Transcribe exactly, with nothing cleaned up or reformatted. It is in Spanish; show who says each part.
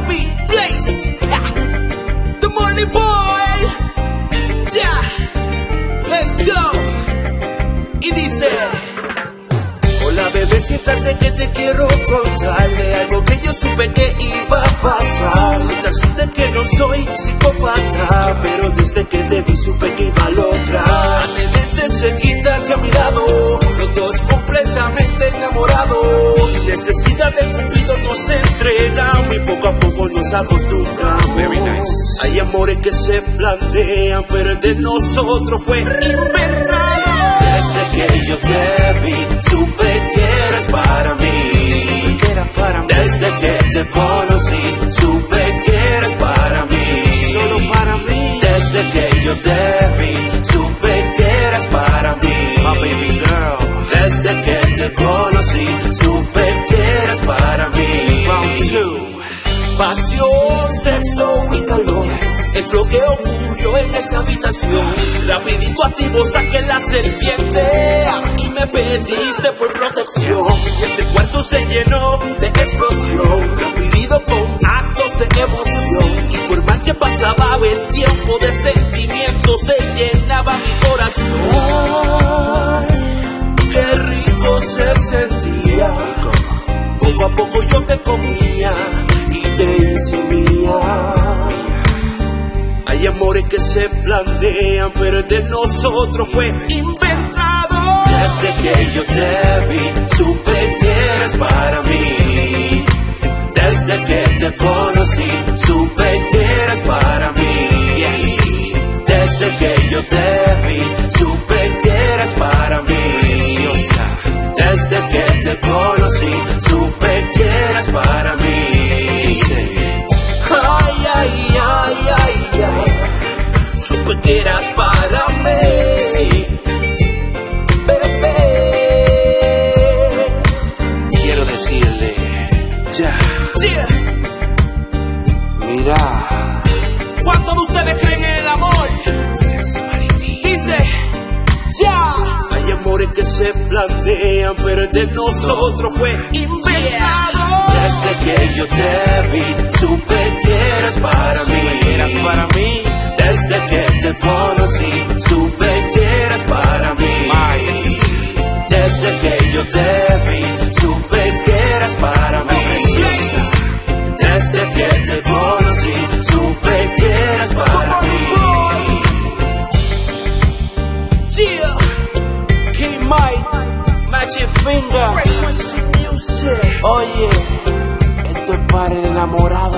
Speaker 1: Beat Place, The Morning Boy, yeah, let's go. Y dice: hola bebé, siéntate que te quiero contarle algo que yo supe que iba a pasar. Si te asusté que no soy psicópata, pero desde que te vi supe que iba a lograr tenerte cerquita que a mi lado, los dos completamente enamorados. Necesidad de Cupido nos entregamos y poco a poco nos acostumbramos. Very nice. Hay amores que se planean, pero el de nosotros fue inventado. Desde que yo te vi, supe que eras para mí. Que eras para mí. Desde que te conocí, supe que eras para mí. Solo para mí. Desde que yo te vi, supe que eras para mí. My baby girl. Desde que te conocí, supe que eras para mí. Round two. Pasión, sexo y calor, yes, es lo que ocurrió en esa habitación. Rapidito activo saqué la serpiente y me pediste por protección. Y ese cuarto se llenó de explosión, rapidito con actos de emoción. Y por más que pasaba el tiempo, de sentimientos se llenaba mi corazón. Ay, qué rico se sentía. Poco a poco yo te comía y te hice mía. Hay amores que se planean, pero el de nosotros fue inventado. Desde que yo te vi, supe que eras para mí. Desde que te conocí, supe que eras para mí. Desde que yo te vi, supe que eras para mí. Desde que te conocí, supe que eras para mí. Ay, ay, ay, ay, ay. Supe que eras para mí. Bebé. Quiero decirle, ya, yeah. Mira, ¿cuántos de ustedes creen en el amor? Dice, ya. Hay amores que se planean, pero el de nosotros fue inventado. Desde que yo te vi, supe que eras para mí. Eras para mí. Desde que te conocí, supe que eras para mí. Desde que yo te vi, supe que eras para mí. Desde que te conocí, supe que eras para mí. Yeah, King Mike, Magic Finger, Frequency Music. Oye, esto es para el enamorado.